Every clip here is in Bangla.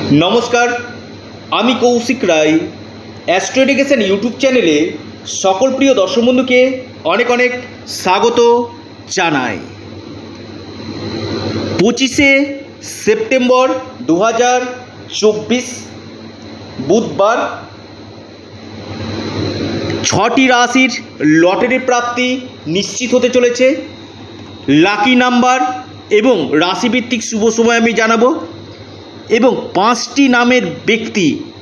नमस्कार आमी Kaushik Roy astro education YouTube चैनेले सकल प्रिय दर्शक बंधु के अनेक अनेक स्वागत जानाई। 25 सेप्टेम्बर 2024 बुधवार 6टी राशिर लटारि प्राप्ति निश्चित होते चलेছে। लाकी नम्बर एवं राशिभित्तिक शुभ समय आमी जानाबो एवं 5टी नामेर व्यक्ति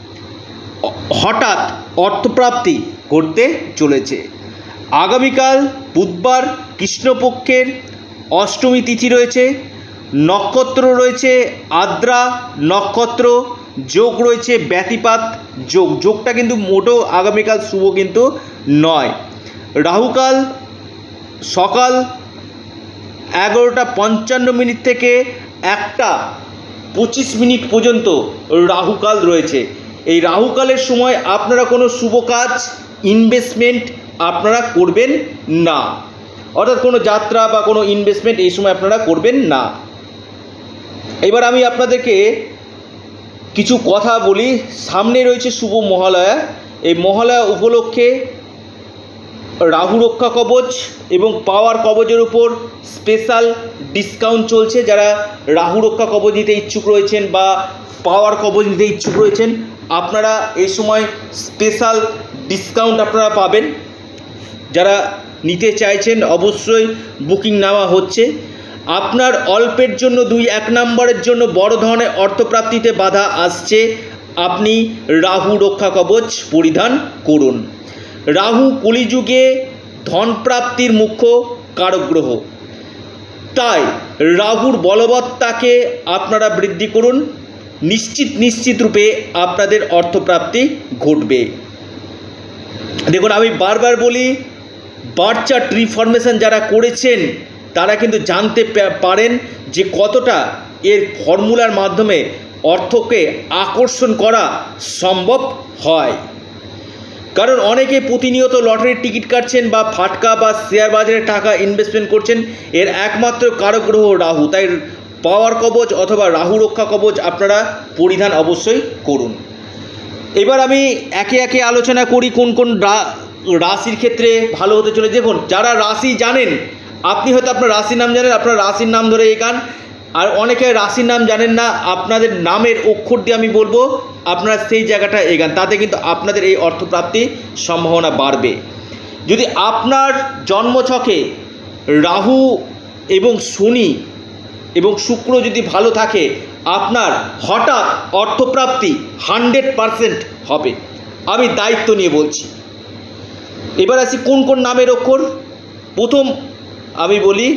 हठात् अर्थप्राप्ति करते चलेছে। आगामीकाल बुधवार कृष्णपक्षेर अष्टमी तिथि रयेছে, नक्षत्र रयेছে आद्रा नक्षत्र, जोग रयेছে ব্যতিপাত जोग। जोगटा किन्तु मोटो आगामीकाल शुभ किन्तु नय। राहुकाल सकाल 11:55 থেকে 1:25 पर्यन्त राहुकाल रयेছে। এই রাহুকালের সময় আপনারা কোনো শুভ কাজ ইনভেস্টমেন্ট আপনারা করবেন না, অর্থাৎ কোনো যাত্রা বা কোনো ইনভেস্টমেন্ট এই সময় আপনারা করবেন না। এবার আমি আপনাদেরকে কিছু কথা বলি। সামনে রয়েছে শুভ মহালয়া। এই মহালয়া উপলক্ষে রাহু রক্ষা কবচ এবং পাওয়ার কবচের উপর স্পেশাল ডিসকাউন্ট চলছে। যারা রাহু রক্ষা কবচ নিতে ইচ্ছুক রয়েছেন বা পাওয়ার কবচ নিতে ইচ্ছুক রয়েছেন আপনারা এই সময় স্পেশাল ডিসকাউন্ট আপনারা পাবেন। যারা নিতে চাইছেন অবশ্যই বুকিং নেওয়া হচ্ছে। আপনার অল্পের জন্য 2-1 নম্বরের জন্য বড় ধরনের অর্থপ্রাপ্তিতে বাধা আসছে, আপনি রাহু রক্ষা কবচ পরিধান করুন। রাহু কলিযুগে ধন প্রাপ্তির মুখ্য কারক গ্রহ, তাই রাহুর বলবত্তাকে আপনারা বৃদ্ধি করুন। নিশ্চিত রূপে আপনাদের অর্থপ্রাপ্তি ঘটবে। দেখুন, আমি বারবার বলি, বার্থ চার্ট রিফরমেশন যারা করেছেন তারা কিন্তু জানতে পারেন যে কতটা এর ফর্মুলার মাধ্যমে অর্থকে আকর্ষণ করা সম্ভব হয়। কারণ অনেকে প্রতিনিয়ত লটারির টিকিট কাটছেন বা ফাটকা বা শেয়ার বাজারে টাকা ইনভেস্টমেন্ট করছেন, এর একমাত্র কারক গ্রহ রাহু। তাই পাওয়ার কবচ অথবা রাহু রক্ষা কবচ আপনারা পরিধান অবশ্যই করুন। এবার আমি একে একে আলোচনা করি কোন কোন রাশির ক্ষেত্রে ভালো হতে চলে। দেখুন, যারা রাশি জানেন, আপনি হয়তো আপনার রাশির নাম জানেন, আপনার রাশির নাম ধরে এগান। আর অনেকে রাশির নাম জানেন না, আপনাদের নামের অক্ষর দিয়ে আমি বলবো আপনারা সেই জায়গাটা এগান, তাতে কিন্তু আপনাদের এই অর্থপ্রাপ্তি সম্ভাবনা বাড়বে। যদি আপনার জন্মছকে রাহু এবং শনি এবং শুক্র যদি ভালো থাকে, আপনার হঠাৎ অর্থপ্রাপ্তি 100% হবে। আমি দায়িত্ব নিয়ে বলছি। এবার আসি কোন কোন নামের অক্ষর। প্রথম আমি বলি,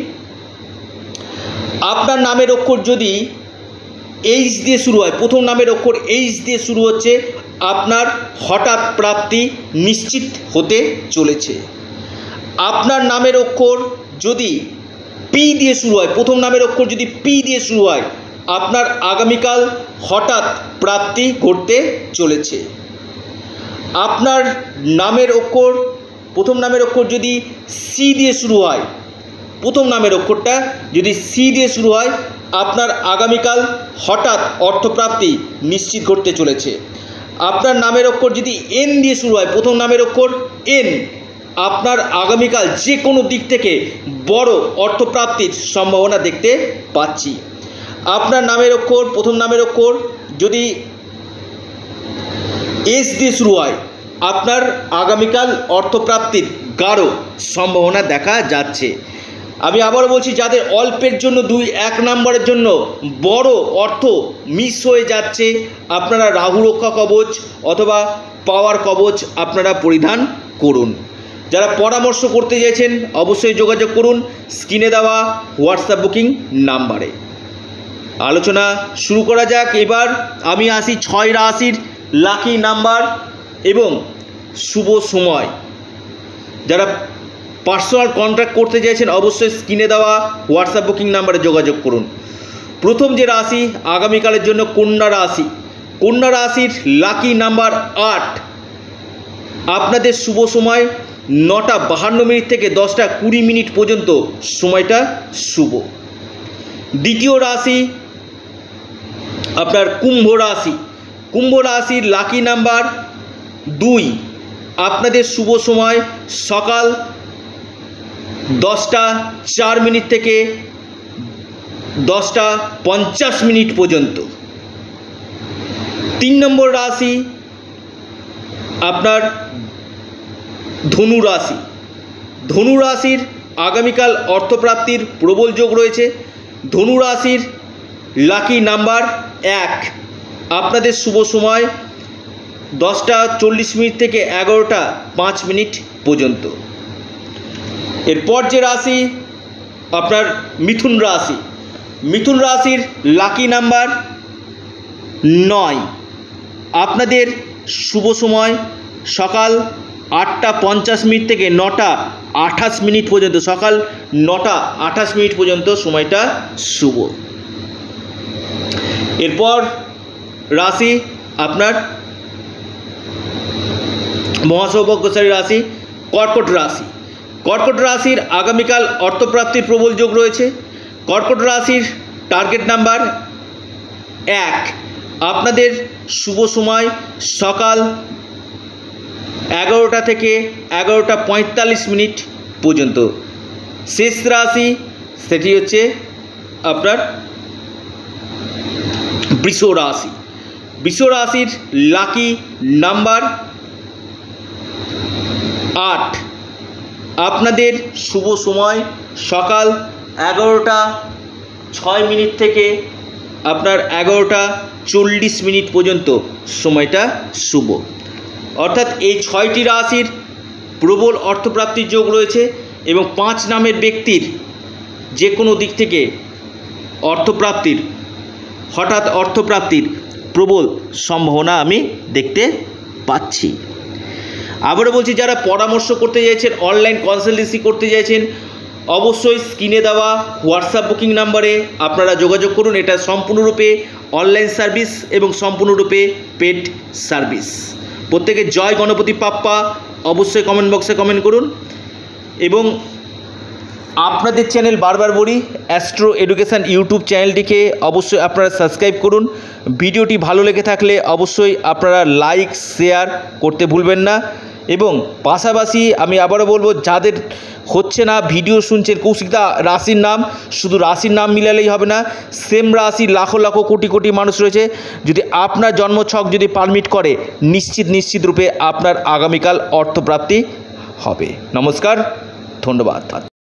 আপনার নামের অক্ষর যদি এইচ দিয়ে শুরু হয়, প্রথম নামের অক্ষর এইচ দিয়ে শুরু হচ্ছে, আপনার হঠাৎ প্রাপ্তি নিশ্চিত হতে চলেছে। আপনার নামের অক্ষর যদি পি দিয়ে শুরু হয়, প্রথম নামের অক্ষর যদি পি দিয়ে শুরু হয়, আপনার আগামীকাল হঠাৎ প্রাপ্তি ঘটতে চলেছে। আপনার নামের অক্ষর প্রথম নামের অক্ষর যদি সি দিয়ে শুরু হয়, প্রথম নামের অক্ষরটা যদি সি দিয়ে শুরু হয়, আপনার আগামীকাল হঠাৎ অর্থপ্রাপ্তি নিশ্চিত ঘটতে চলেছে। আপনার নামের অক্ষর যদি এন দিয়ে শুরু হয়, প্রথম নামের অক্ষর এন, আপনার আগামীকাল যে কোনো দিক থেকে বড় অর্থপ্রাপ্তির সম্ভাবনা দেখতে পাচ্ছি। আপনার নামের অক্ষর প্রথম নামের অক্ষর যদি এস দিয়ে শুরু হয়, আপনার আগামীকাল অর্থপ্রাপ্তির গাঢ় সম্ভাবনা দেখা যাচ্ছে। আমি আবারও বলছি, যাদের অল্পের জন্য 2-1 নম্বরের জন্য বড় অর্থ মিস হয়ে যাচ্ছে, আপনারা রাহু রক্ষা কবচ অথবা পাওয়ার কবচ আপনারা পরিধান করুন। যারা পরামর্শ করতে চাইছেন অবশ্যই যোগাযোগ করুন স্ক্রিনে দেওয়া হোয়াটসঅ্যাপ বুকিং নাম্বারে। আলোচনা শুরু করা যাক। এবার আমি আসি 6 রাশির লাকি নাম্বার এবং শুভ সময়। যারা পার্সোনাল কন্ট্যাক্ট করতে চাইছেন অবশ্যই স্ক্রিনে দেওয়া হোয়াটসঅ্যাপ বুকিং নাম্বারে যোগাযোগ করুন। প্রথম যে রাশি আগামীকালের জন্য কন্যা রাশি। কন্যা রাশির লাকি নাম্বার 8। আপনাদের শুভ সময় 9:52 থেকে 10:20 পর্যন্ত সময়টা শুভ। দ্বিতীয় রাশি আপনার কুম্ভ রাশি। কুম্ভ রাশির লাকি নাম্বার 2। আপনাদের শুভ সময় সকাল 10:04 থেকে 10:50 পর্যন্ত। 3 নম্বর রাশি আপনার ধনু রাশি। ধনু রাশির আগামীকাল অর্থপ্রাপ্তির প্রবল যোগ রয়েছে। ধনু রাশির লাকি নাম্বার 1। আপনাদের শুভ সময় 10:40 থেকে 11:05 পর্যন্ত। এরপর যে রাশি আপনার মিথুন রাশি। মিথুন রাশির লাকি নাম্বার 9। আপনাদের শুভ সময় সকাল 8:50 থেকে 9:28 পর্যন্ত। সকাল 9:28 পর্যন্ত সময়টা শুভ। এরপর রাশি আপনার মহাসৌভাগ্যশালী রাশি কর্কট রাশি। কর্কট রাশির আগামীকাল অর্থপ্রাপ্তির প্রবল যোগ রয়েছে। কর্কট রাশির টার্গেট নাম্বার 1। আপনাদের শুভ সময় সকাল 11টা থেকে 11:45 পর্যন্ত। শেষ রাশি সেটি হচ্ছে আপনার বৃষ রাশি। বৃষ রাশির লাকি নাম্বার 8। আপনাদের শুভ সময় সকাল 11:06 থেকে আপনার 11:40 পর্যন্ত সময়টা শুভ। অর্থাৎ এই 6টি রাশির প্রবল অর্থপ্রাপ্তির যোগ রয়েছে এবং 5 নামের ব্যক্তির যে কোনো দিক থেকে হঠাৎ অর্থপ্রাপ্তির প্রবল সম্ভাবনা আমি দেখতে পাচ্ছি। আবারও বলছি, যারা পরামর্শ করতে চাইছেন, অনলাইন কনসালটেন্সি করতে চাইছেন, অবশ্যই স্ক্রিনে দেওয়া হোয়াটসঅ্যাপ বুকিং নাম্বারে আপনারা যোগাযোগ করুন। এটা সম্পূর্ণরূপে অনলাইন সার্ভিস এবং সম্পূর্ণরূপে পেড সার্ভিস। প্রত্যেকে জয় গণপতি বাপ্পা অবশ্যই কমেন্ট বক্সে কমেন্ট করুন। এবং আপনাদের চ্যানেল বারবার বলি, অ্যাস্ট্রো এডুকেশান ইউটিউব চ্যানেলটিকে অবশ্যই আপনারা সাবস্ক্রাইব করুন। ভিডিওটি ভালো লেগে থাকলে অবশ্যই আপনারা লাইক শেয়ার করতে ভুলবেন না। এবং পাশাপাশি আমি আবারও বলবো, যাদের হচ্ছে না, ভিডিও শুনছেন, কৌশিকদা রাশির নাম, শুধু রাশির নাম মিলালেই হবে না, সেম রাশির লাখো লাখো কোটি কোটি মানুষ রয়েছে। যদি আপনার জন্মছক যদি পারমিট করে, নিশ্চিত রূপে আপনার আগামীকাল অর্থপ্রাপ্তি হবে। নমস্কার, ধন্যবাদ।